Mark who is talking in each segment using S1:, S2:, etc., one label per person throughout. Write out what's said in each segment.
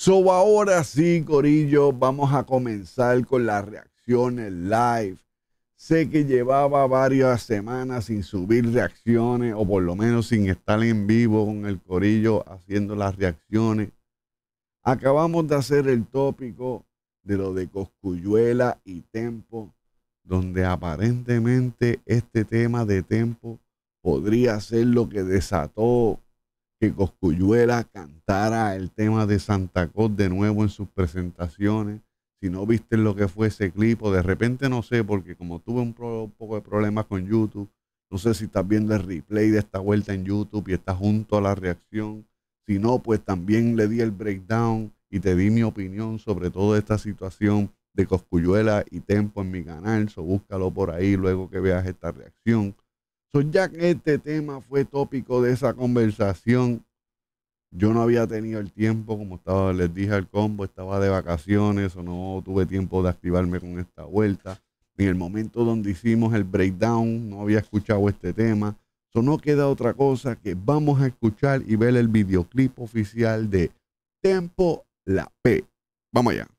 S1: So, ahora sí, corillo, vamos a comenzar con las reacciones live. Sé que llevaba varias semanas sin subir reacciones, o por lo menos sin estar en vivo con el corillo haciendo las reacciones. Acabamos de hacer el tópico de lo de Cosculluela y Tempo, donde aparentemente este tema de Tempo podría ser lo que desató que Cosculluela cantara el tema de Santa Claus de nuevo en sus presentaciones. Si no viste lo que fue ese clip, o de repente no sé, porque como tuve un poco de problemas con YouTube, no sé si estás viendo el replay de esta vuelta en YouTube y estás junto a la reacción. Si no, pues también le di el breakdown y te di mi opinión sobre toda esta situación de Cosculluela y Tempo en mi canal. So, búscalo por ahí luego que veas esta reacción. So, ya que este tema fue tópico de esa conversación, yo no había tenido el tiempo, como les dije al combo, estaba de vacaciones o no tuve tiempo de activarme con esta vuelta. En el momento donde hicimos el breakdown no había escuchado este tema. So, no queda otra cosa que vamos a escuchar y ver el videoclip oficial de Tempo La P. Vamos allá.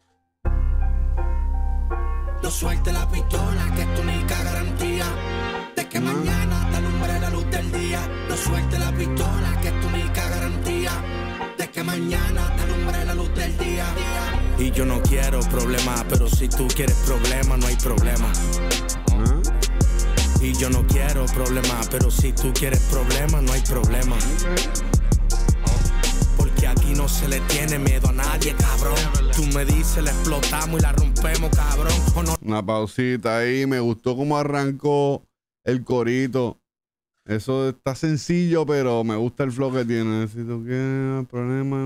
S2: No suelte la pistola, que es tu única garantía de que mañana te alumbre la luz del día. No suelte la pistola, que es tu única garantía de que mañana te alumbre la luz del día. Y yo no quiero problemas, pero si tú quieres problemas, no hay problema. Y yo no quiero problemas, pero si tú quieres problemas, no hay problema. Porque aquí no se le tiene miedo a nadie, cabrón. Tú me dices, la explotamos y la rompemos, cabrón. ¿O no?
S1: Una pausita ahí, me gustó cómo arrancó el corito. Eso está sencillo, pero me gusta el flow que tiene. Si tú quieres problema,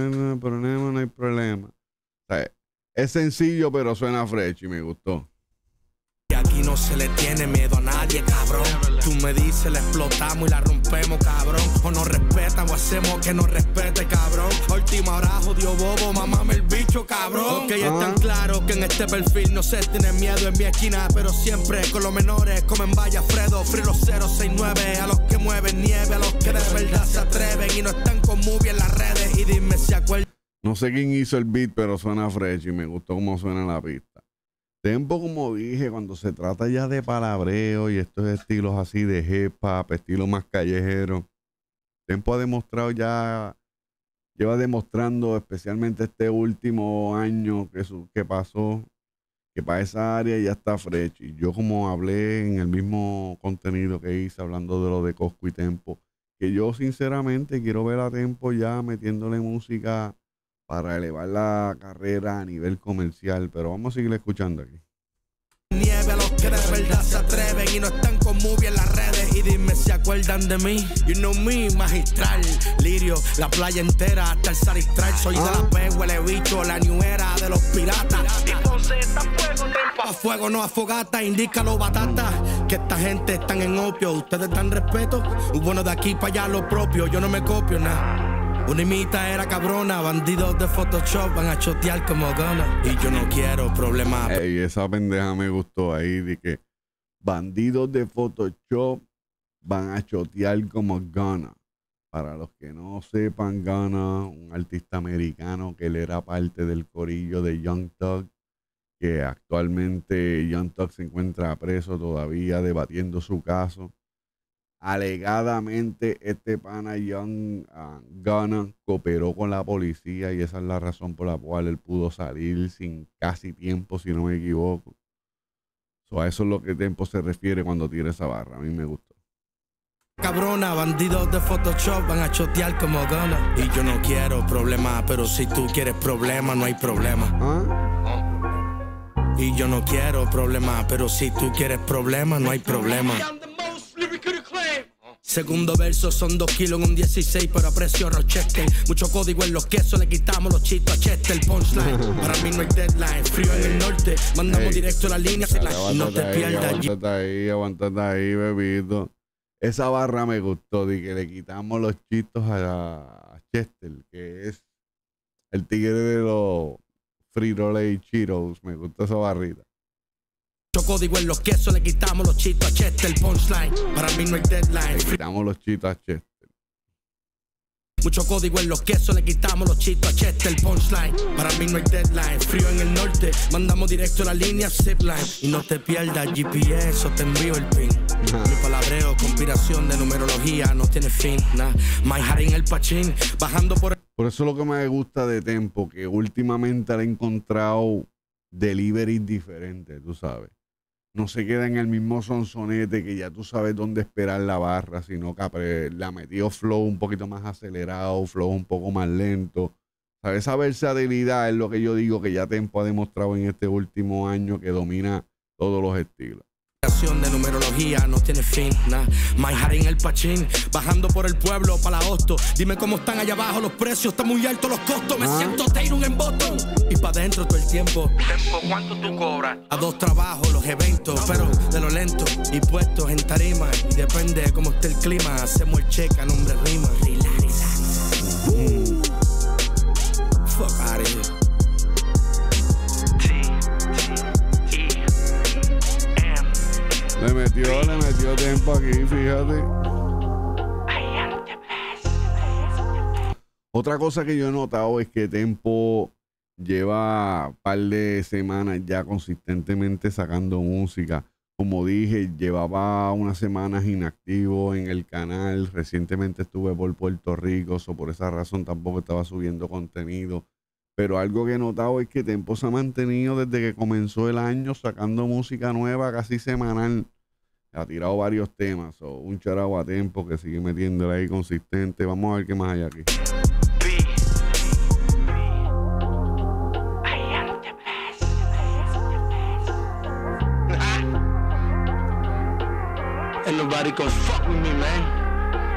S1: no hay problema. O sea, es sencillo, pero suena fresh y me gustó.
S2: Y aquí no se le tiene miedo a nadie, cabrón. Tú me dices, la explotamos y la rompemos, cabrón. O nos respetan o hacemos que nos respete, cabrón. Última hora, jodió bobo, mamame el bicho, cabrón. Que ya es tan claro que en este perfil no se tiene miedo en mi esquina, pero siempre con los menores, como en Valle Fredo. Free los 069, a los que mueven nieve, a los que de verdad se atreven y no están con movie en las redes. Y dime si acuerdas.
S1: No sé quién hizo el beat, pero suena fresh y me gustó cómo suena la pista. Tempo, como dije, cuando se trata ya de palabreo y estos estilos así de hip hop, estilo más callejero, Tempo ha demostrado ya, lleva demostrando especialmente este último año que pasó, que para esa área ya está fresh. Y yo, como hablé en el mismo contenido que hice hablando de lo de Coscu y Tempo, que yo sinceramente quiero ver a Tempo ya metiéndole música para elevar la carrera a nivel comercial, pero vamos a seguir escuchando aquí.
S2: Nieve a los que de verdad se atreven y no están con movie en las redes. Y dime si acuerdan de mí. You know me, magistral, lirio, la playa entera hasta el Saristral. Soy de la P, huele bicho, la new era de los piratas. Entonces está fuego, a fuego, no a fogata, indícalo batata. Que esta gente están en opio, ustedes dan respeto. Bueno, de aquí para allá lo propio, yo no me copio nada. Una imita era cabrona, bandidos de Photoshop van a chotear como Gana. Y yo no quiero problemas.
S1: Ey, esa pendeja me gustó ahí, de que bandidos de Photoshop van a chotear como Gana. Para los que no sepan, Gana, un artista americano que él era parte del corillo de Young Thug, que actualmente Young Thug se encuentra preso todavía debatiendo su caso. Alegadamente este pana Young Gunna cooperó con la policía y esa es la razón por la cual él pudo salir sin casi tiempo, si no me equivoco. So, a eso es lo que Tempo se refiere cuando tira esa barra. A mí me gustó.
S2: Cabrona, bandidos de Photoshop van a chotear como Gunna. Y yo no quiero problemas, pero si tú quieres problemas, no hay problema. Y yo no quiero problemas, pero si tú quieres problemas, no hay problema. Segundo verso son 2 kilos en un 16, pero a precio Rochester. Mucho código en los quesos, le quitamos los chitos a Chester. Punchline, para mí no hay deadline. Frío en el norte, mandamos directo a la línea. No te pierdas.
S1: Aguántate ahí, bebito. Esa barra me gustó, de que le quitamos los chitos a Chester, que es el tigre de los Frito-Lay Cheetos. Me gustó esa barrita.
S2: Código en los quesos, le quitamos los chitos a Chester. Punchline, para mí no hay deadline.
S1: Le quitamos los chitos a Chester.
S2: Mucho código en los quesos, le quitamos los chitos a Chester, el punchline. Para mí no hay deadline, frío en el norte, mandamos directo a la línea zipline. Y no te pierdas GPS o te envío el pin. Mi palabreo, conspiración de numerología, no tiene fin. Nah, my Harin el Pachín, bajando por el...
S1: Por eso es lo que me gusta de Tempo, que últimamente le he encontrado deliveries diferentes, tú sabes. No se queda en el mismo sonsonete que ya tú sabes dónde esperar la barra, sino que le ha metido flow un poquito más acelerado, flow un poco más lento. ¿Sabes? Esa versatilidad es lo que yo digo que ya Tempo ha demostrado en este último año, que domina todos los estilos.
S2: De numerología no tiene fin, nah. My Harin el Pachín, bajando por el pueblo para la Hosto. Dime cómo están allá abajo los precios, están muy altos los costos. Me siento Taylor en Boston y pa' dentro todo el tiempo. ¿Cuánto tú cobras? A 2 trabajos los eventos, pero de lo lento y puestos en tarima. Y depende de cómo esté el clima, hacemos el check a nombre rima. Relax. Fuck out of here.
S1: Le metió Tempo aquí, fíjate. Otra cosa que yo he notado es que Tempo lleva un par de semanas ya consistentemente sacando música. Como dije, llevaba unas semanas inactivo en el canal. Recientemente estuve por Puerto Rico, por esa razón tampoco estaba subiendo contenido. Pero algo que he notado es que Tempo se ha mantenido desde que comenzó el año sacando música nueva casi semanal. Ha tirado varios temas. Un charao a Tempo que sigue metiéndole ahí consistente. Vamos a ver qué más hay aquí.
S2: And nobody can fuck with me, man.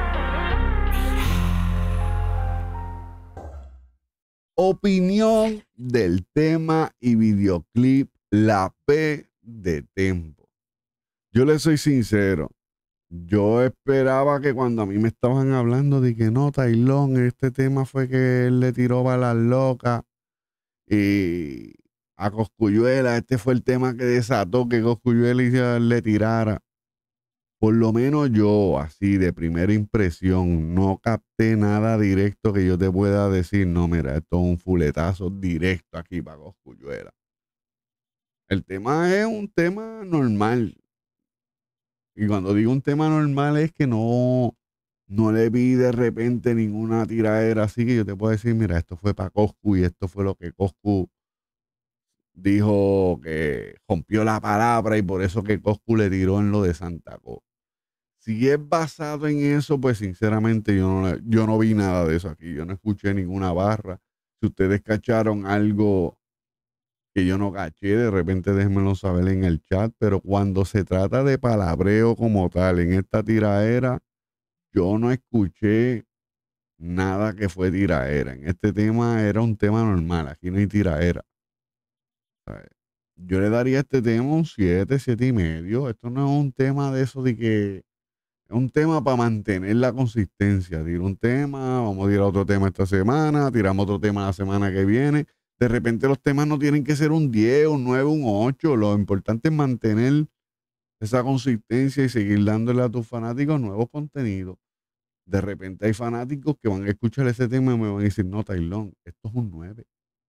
S1: Opinión del tema y videoclip La P de Tempo. Yo le soy sincero. Yo esperaba que cuando a mí me estaban hablando de que no, Tailón, este tema fue que él le tiró balas locas y a Cosculluela, este fue el tema que desató que Cosculluela le tirara. Por lo menos yo, así de primera impresión, no capté nada directo que yo te pueda decir, no, mira, esto es un fuletazo directo aquí para Cosculluela. El tema es un tema normal. Y cuando digo un tema normal es que no le vi de repente ninguna tiradera así que yo te puedo decir, mira, esto fue para Coscu y esto fue lo que Coscu dijo que rompió la palabra y por eso que Coscu le tiró en lo de Santa Cruz. Si es basado en eso, pues sinceramente yo no vi nada de eso aquí. Yo no escuché ninguna barra. Si ustedes cacharon algo que yo no caché, de repente déjenmelo saber en el chat. Pero cuando se trata de palabreo como tal, en esta tiraera, yo no escuché nada que fue tiraera. En este tema era un tema normal. Aquí no hay tiraera. Yo le daría a este tema un 7, 7.5. Esto no es un tema de eso de que es un tema para mantener la consistencia. Tiro un tema, vamos a tirar otro tema esta semana, tiramos otro tema la semana que viene. De repente los temas no tienen que ser un 10, un 9, un 8. Lo importante es mantener esa consistencia y seguir dándole a tus fanáticos nuevos contenidos. De repente hay fanáticos que van a escuchar ese tema y me van a decir, no, Tailón, esto es un 9.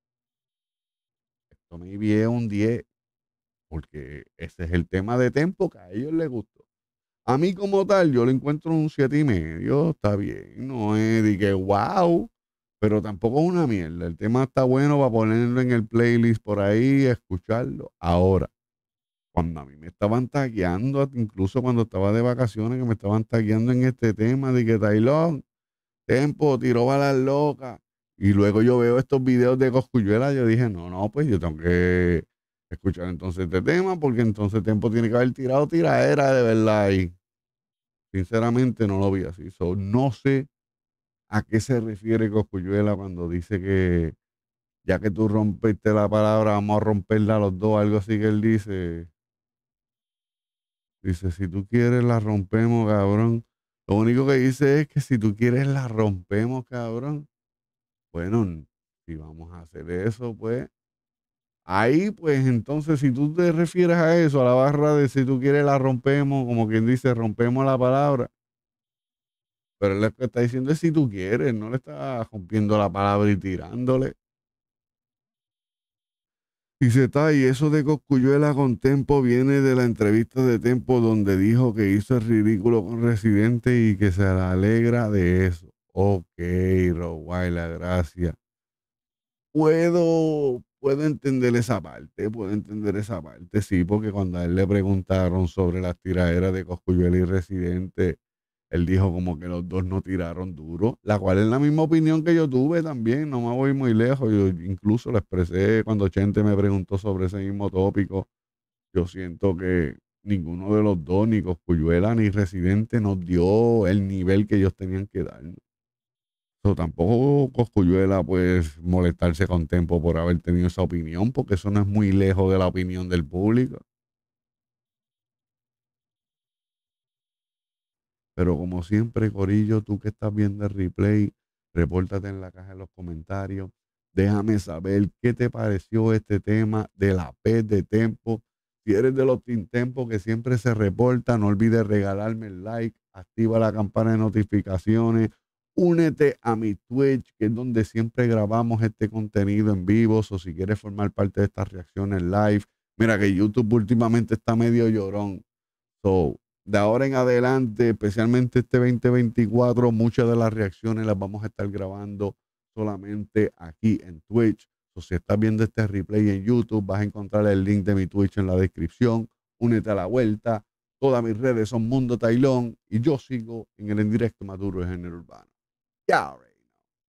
S1: Esto me es un 10. Porque ese es el tema de Tempo que a ellos les gustó. A mí como tal, yo le encuentro un 7.5, está bien, no es de que wow, pero tampoco es una mierda. El tema está bueno para ponerlo en el playlist por ahí, escucharlo. Ahora, cuando a mí me estaban tagueando, incluso cuando estaba de vacaciones, que me estaban tagueando en este tema de que Tailón, Tempo, tiró balas locas, y luego yo veo estos videos de Cosculluela, yo dije, no, pues yo tengo que escuchar entonces este tema, porque entonces Tempo tiene que haber tirado tiraera de verdad ahí. Sinceramente no lo vi así. No sé a qué se refiere Cosculluela cuando dice que ya que tú rompiste la palabra, vamos a romperla los dos, algo así que él dice. Dice, si tú quieres la rompemos, cabrón. Lo único que dice es que si tú quieres la rompemos, cabrón. Bueno, si vamos a hacer eso, pues ahí, pues entonces, si tú te refieres a eso, a la barra de si tú quieres la rompemos, como quien dice, rompemos la palabra, Pero él lo que está diciendo es si tú quieres, no le está rompiendo la palabra y tirándole. Dice, y eso de Cosculluela con Tempo viene de la entrevista de Tempo donde dijo que hizo el ridículo con Residente y que se alegra de eso. Ok, Rottweiler, gracias. Puedo entender esa parte, sí, porque cuando a él le preguntaron sobre las tiraderas de Cosculluela y Residente, él dijo como que los dos no tiraron duro, la cual es la misma opinión que yo tuve también, no me voy muy lejos, yo incluso lo expresé cuando Chente me preguntó sobre ese mismo tópico. Yo siento que ninguno de los dos, ni Cosculluela ni Residente, nos dio el nivel que ellos tenían que dar. So, tampoco Cosculluela pues molestarse con Tempo por haber tenido esa opinión, porque eso no es muy lejos de la opinión del público. Pero como siempre, Corillo, tú que estás viendo el replay, repórtate en la caja de los comentarios. Déjame saber qué te pareció este tema de la P de Tempo. Si eres de los Team Tempo que siempre se reporta, no olvides regalarme el like, activa la campana de notificaciones, únete a mi Twitch, que es donde siempre grabamos este contenido en vivo. O si quieres formar parte de estas reacciones live, mira que YouTube últimamente está medio llorón. So, de ahora en adelante, especialmente este 2024, muchas de las reacciones las vamos a estar grabando solamente aquí en Twitch. So, si estás viendo este replay en YouTube, vas a encontrar el link de mi Twitch en la descripción. Únete a la vuelta. Todas mis redes son Mundo Tailón y yo sigo en el En Directo Maduro de Género Urbano. Ya,